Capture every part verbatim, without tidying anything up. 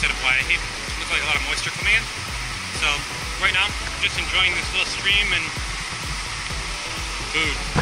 instead of Hawaii. It looked like a lot of moisture coming in. So right now, I'm just enjoying this little stream and food.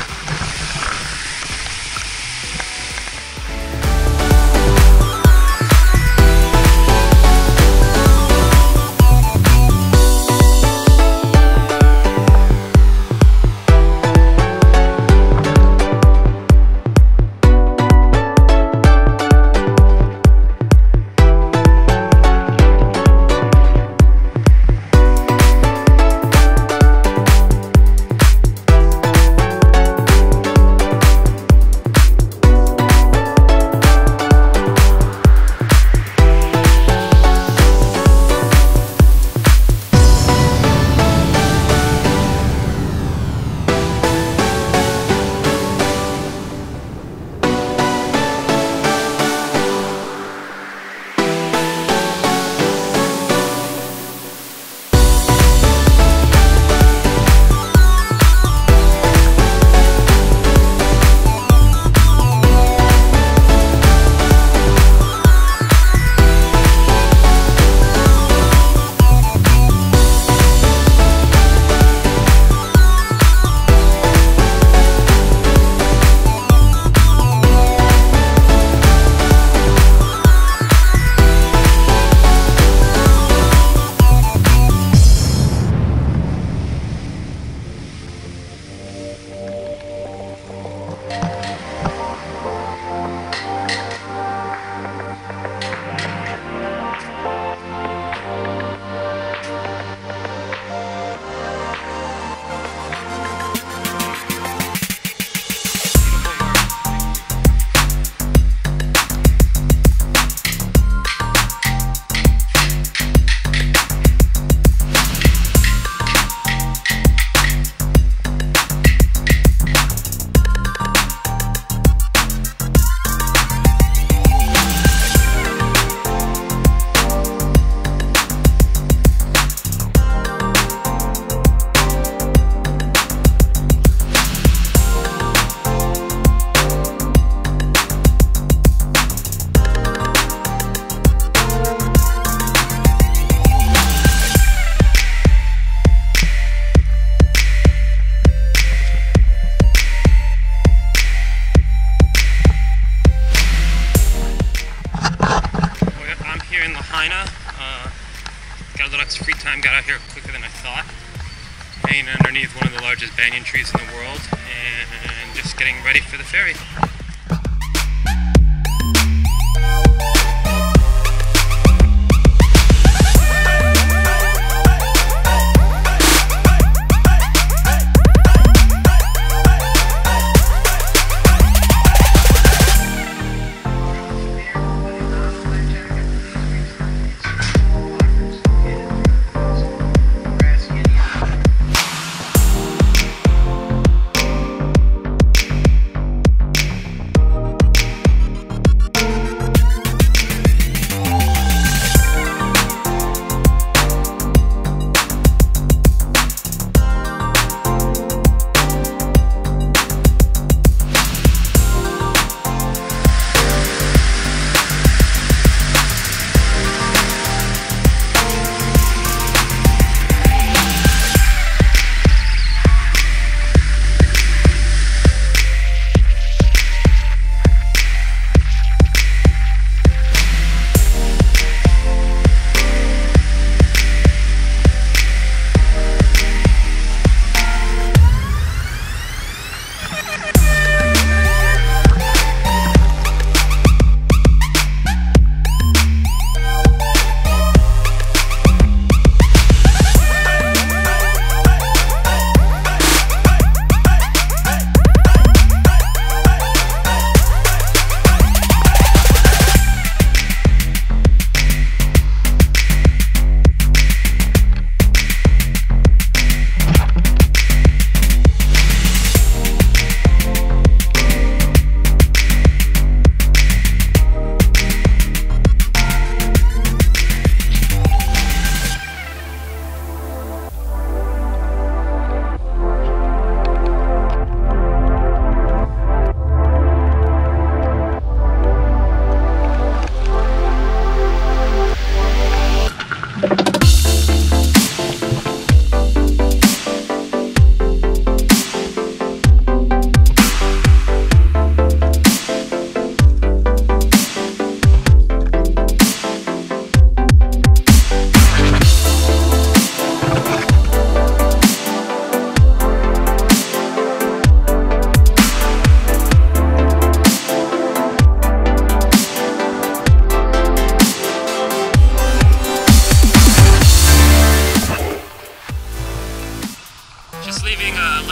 Uh, got a little extra free time, got out here quicker than I thought. Hanging underneath one of the largest banyan trees in the world and just getting ready for the ferry.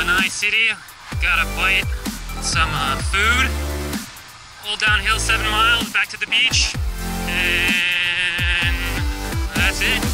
Lanai City. Got a bite, some uh, food. All downhill, seven miles back to the beach, and that's it.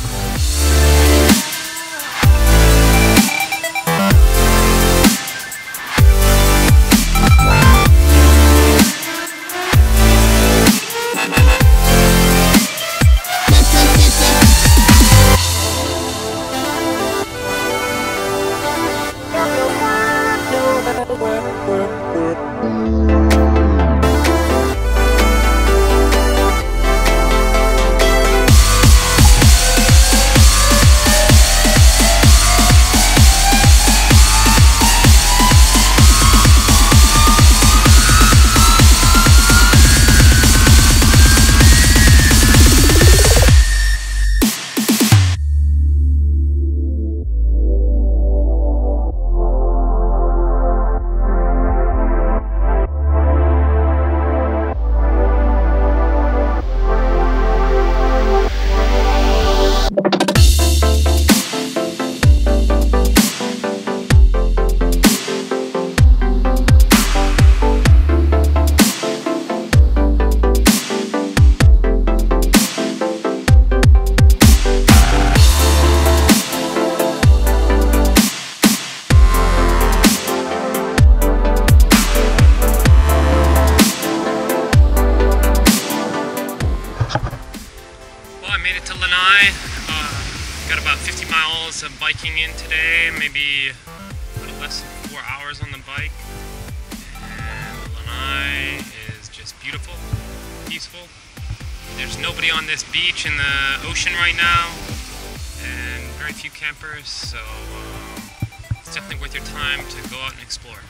To Lanai, uh, got about fifty miles of biking in today, maybe a little less than four hours on the bike. And Lanai is just beautiful, peaceful. There's nobody on this beach in the ocean right now, and very few campers, so um, it's definitely worth your time to go out and explore.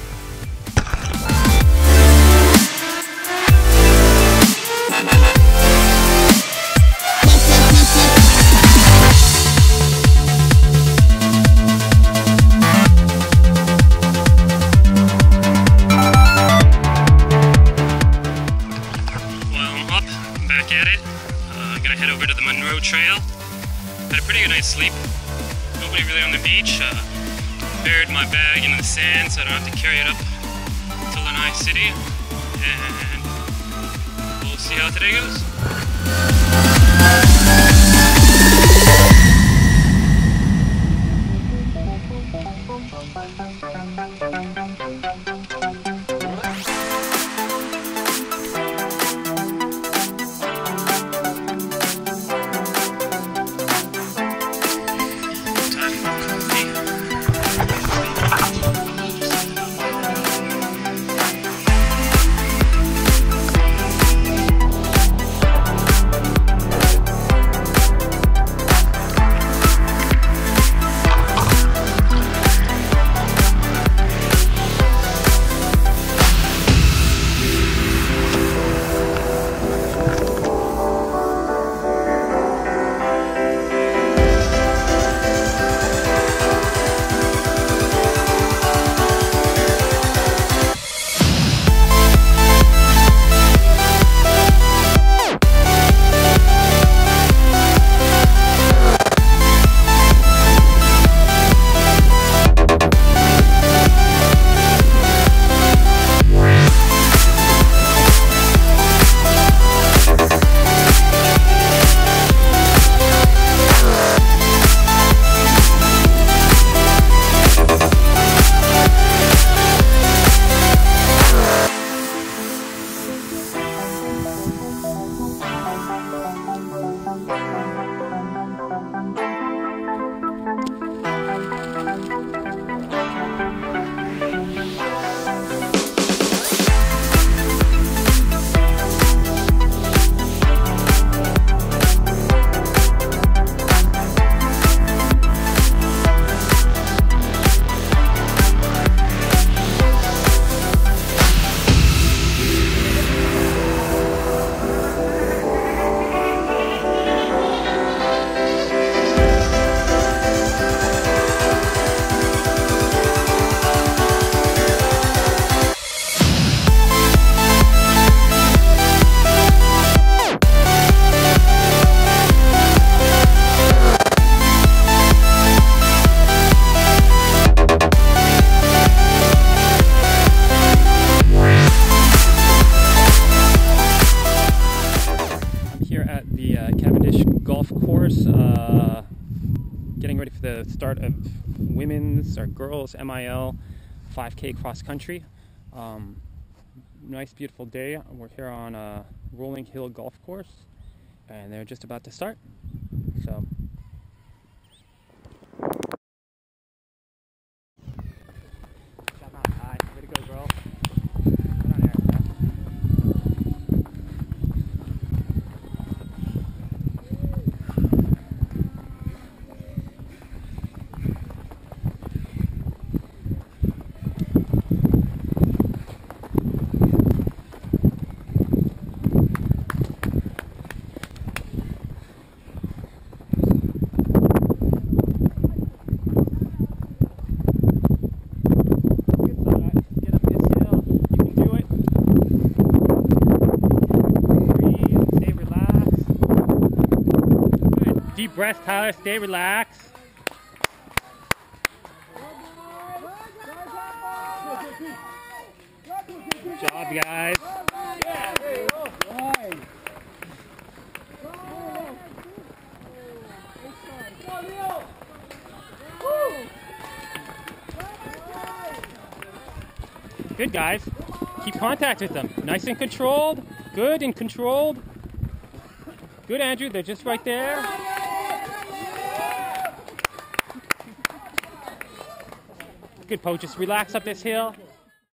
Trail. Had a pretty good night's sleep. Nobody really on the beach. Uh, buried my bag into the sand so I don't have to carry it up to Lanai City. And we'll see how today goes. uh, getting ready for the start of women's or girls M I L five K cross country. Um, nice, beautiful day. We're here on a Rolling Hill golf course, and they're just about to start. So. Way to go, girl. Get on there. Deep breath, Tyler. Stay relaxed. Good job, guys. Good, guys. Keep contact with them. Nice and controlled. Good and controlled. Good, Andrew. They're just right there. Good, Poe. Just relax up this hill.